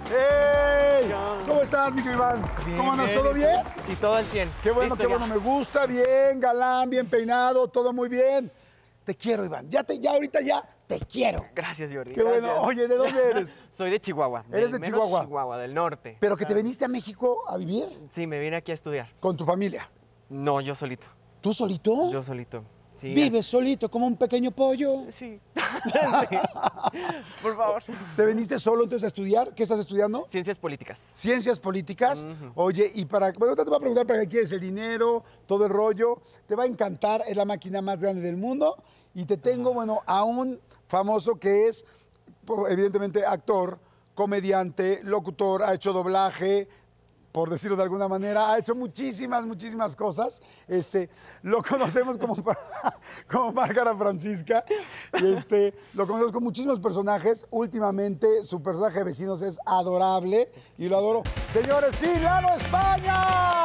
¡Hey! ¿Cómo estás, mi Iván? Bien, ¿Cómo andas? bien. ¿Todo bien? Sí, todo al 100. Qué bueno, Listo, qué ya. bueno. Me gusta. Bien, galán, bien peinado, todo muy bien. Te quiero, Iván. Ya ahorita ya te quiero. Gracias, Jordi. Qué bueno. gracias. Oye, ¿de dónde eres? Soy de Chihuahua. ¿Eres del de mero Chihuahua? Chihuahua, del norte. Pero que te viniste a México a vivir Sí, me vine aquí a estudiar. con tu familia. No, yo solito. ¿Tú solito? Yo solito. Sí. Vives solito, como un pequeño pollo. Sí. Sí. Por favor. ¿Te viniste solo entonces a estudiar? ¿Qué estás estudiando? Ciencias políticas. Ciencias políticas. Oye, y bueno, te voy a preguntar para qué quieres el dinero, todo el rollo. Te va a encantar, es la máquina más grande del mundo. Y te tengo, bueno, a un famoso que es, evidentemente, actor, comediante, locutor, ha hecho doblaje, por decirlo de alguna manera, ha hecho muchísimas cosas. Lo conocemos como Márgara Francisca. Lo conocemos con muchísimos personajes. Últimamente, su personaje de Vecinos es adorable y lo adoro. Señores, sí, Lalo España.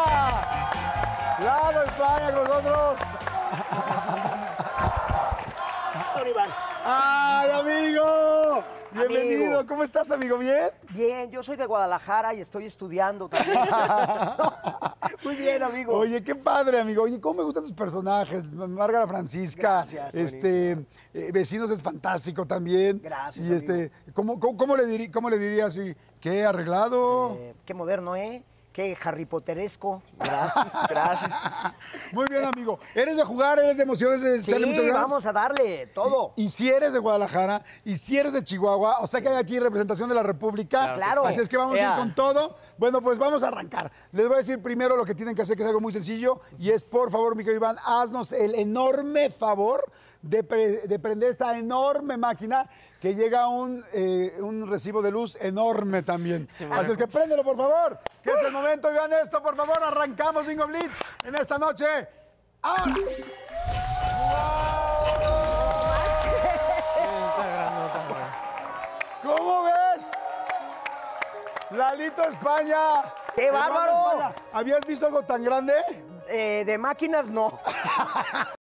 Lalo España con nosotros. Iván. ¡Ay, amigo! Bienvenido. Amigo. ¿Cómo estás, amigo? ¿Bien? Bien, yo soy de Guadalajara y estoy estudiando también. Muy bien, amigo. Oye, qué padre, amigo. Oye, cómo me gustan tus personajes. Márgara Francisca. Gracias. Vecinos es fantástico también. Gracias, Y amigo. ¿cómo le dirías así? ¿Qué arreglado? Qué moderno, ¿eh? Qué Harry Potteresco. Gracias, gracias. Muy bien, amigo. ¿Eres de jugar? ¿Eres de emociones? ¿De echarle muchas Sí, ganas? vamos a darle todo. Y si eres de Guadalajara, y si eres de Chihuahua, o sea que hay aquí representación de la República. Claro. Así es que vamos a ir Ea. con todo. Bueno, pues vamos a arrancar. Les voy a decir primero lo que tienen que hacer, que es algo muy sencillo, y es, por favor, mi querido Iván, haznos el enorme favor de prender esta enorme máquina que llega un recibo de luz enorme también. Sí, Así es que préndelo, por favor, que es el momento. Vean esto, por favor, arrancamos Bingo Blitz en esta noche. ¡Ah! ¿Cómo ves? Lalito España. ¡Qué Hermano bárbaro! España. ¿Habías visto algo tan grande? De máquinas, no.